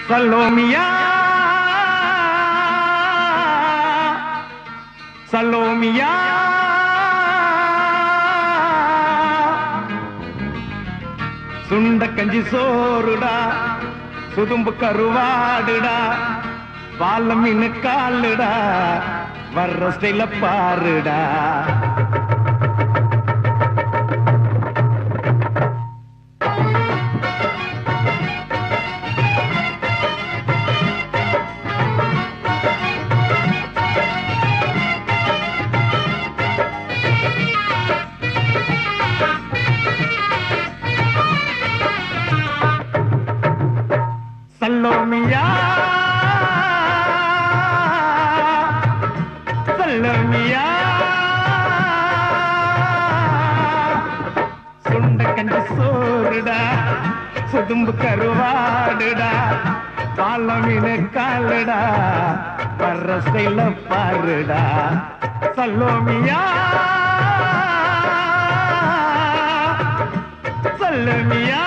சலோமியா சலோமியா சுண்ட கஞ்சி சோறுடா சுதும்பு கருவாடுடா பால மீன் காலுடா வர்ற ஸ்டைல பாருடா சலோமியா சலோமியா சுண்ட கஞ்சி சோறுடா சுதும்பு கருவாடுடா பால மீன் காலுடா வர்ற ஸ்டைல பாருடா சலோமியா சலோமியா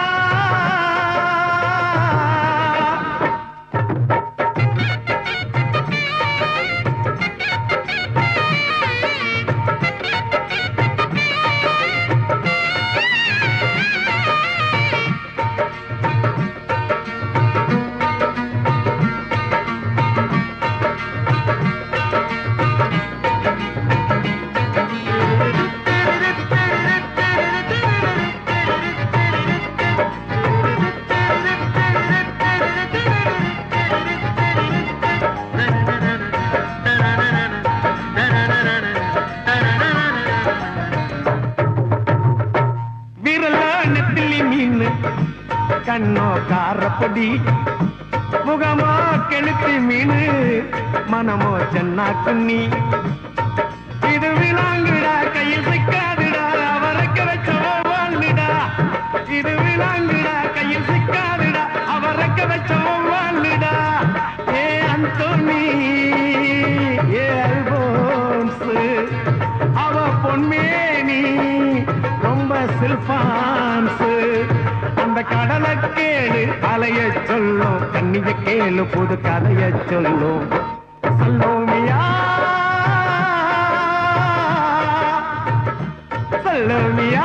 கண்ணோ காரப்பொடி முகமோ கெளுத்தி மீனு மனமோ சென்னா குன்னி இது விளாங்குடா கையில் சிக்காதுடா அவரைக்க வச்ச வாழ்டா இது விளாங்குடா கையில் சிக்காதுடா அவரைக்க வச்ச வாழ்டா ஏ அந்தோனி ஏ அல்போன்ஸ் அவ பொன்மேனி ரொம்ப சில்பான்ஸ் அந்த கடலை கேளு அலைய சொல்லும் கண்ணிய கேளு புது கதைய சொல்லும் சலோமியா சலோமியா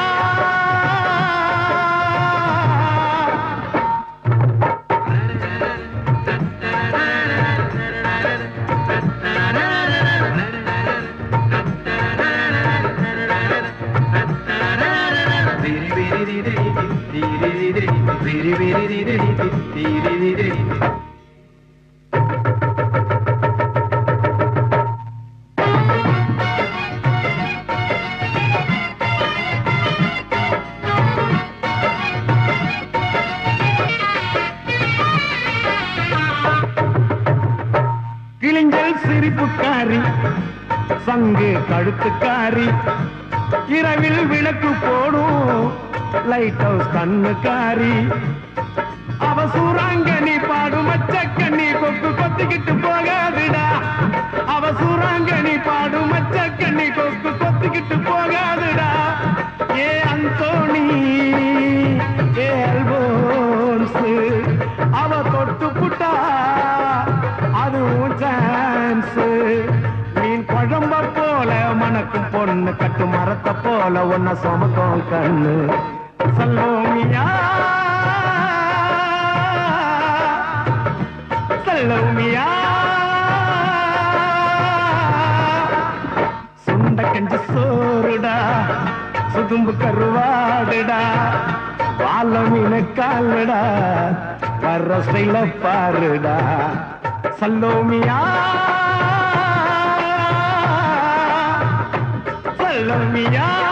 கிளிஞ்சல் சிரிப்புக்காரி சங்கு கழுத்துக்காரி இரவில் விளக்கு போடும் லைட் ஹவுஸ் கண்ணுக்காரி அவ சூறாங்கனி பாடும் மச்சக்கண்ணி கொக்கு கொத்திக்கிட்டு போகாதுடா அவ சூறாங்கனி பாடும் மச்சக்கண்ணி கொக்கு கொத்திக்கிட்டு போகாதுடா ஏ அந்தோனி ஏ அல்போன்ஸ் அவ தொட்டு புட்டா அதுவும் சான்ஸ் மீன் குழம்ப போல மணக்கும் பொண்ணு கட்டு மரத்தை போல ஒன்ன சுமக்கும் கண்ணு சலோமியா சலோமியா சுண்ட கஞ்சி சோறுடா சுதும்பு கருவாடுடா பால மீன் காலுடா வர்ற ஸ்டைல பாருடா சலோமியா சலோமியா